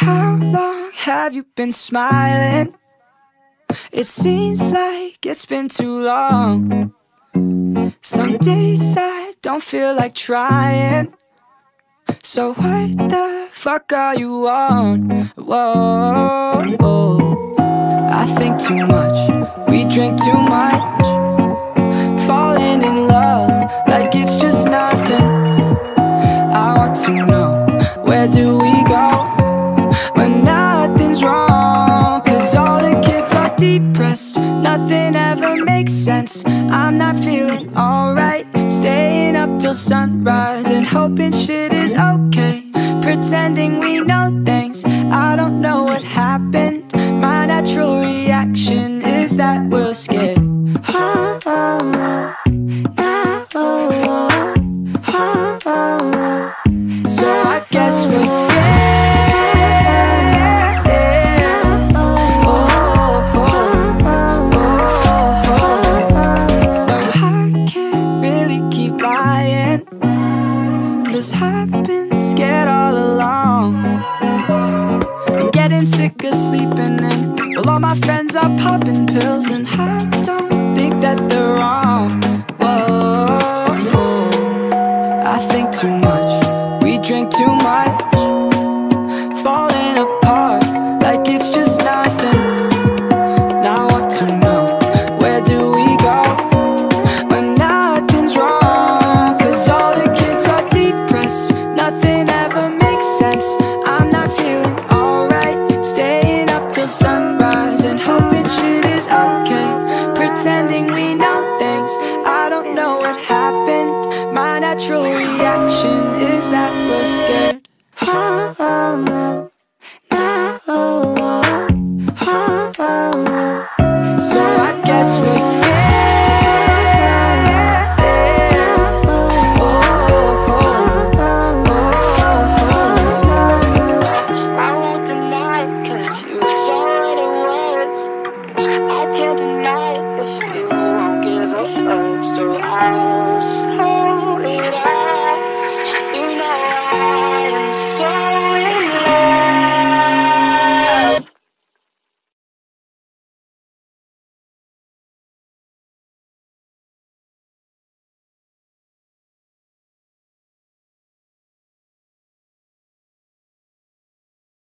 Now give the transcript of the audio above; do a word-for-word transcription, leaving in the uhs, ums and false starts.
How long have you been smiling? It seems like it's been too long. Some days I don't feel like trying. So what the fuck are you on? Whoa, whoa. I think too much, we drink too much, falling in love like it's just nothing. I want to know, where do we go when nothing's wrong? Cause all the kids are depressed, nothing ever makes sense. I'm not feeling alright, staying up till sunrise and hoping shit is okay, pretending we know things. I don't know what happened, my natural reaction is that we're scared. Oh, oh, oh. Oh, oh, oh, oh. So I guess we're scared. Oh, oh, oh, oh. No, I can't really keep lying, cause I've been scared all along. I'm getting sick of sleeping in, well, all my friends are popping pills, and I don't think that they're wrong. Whoa, whoa. I think too much, we drink too much, falling apart like it's just nothing. Now I want to know, where do we go when nothing's wrong? Cause all the kids are depressed, nothing ever makes sense. I'm not feeling alright, staying up till sunrise and hoping shit is okay, pretending we know things. I don't know what happened, my natural reaction is that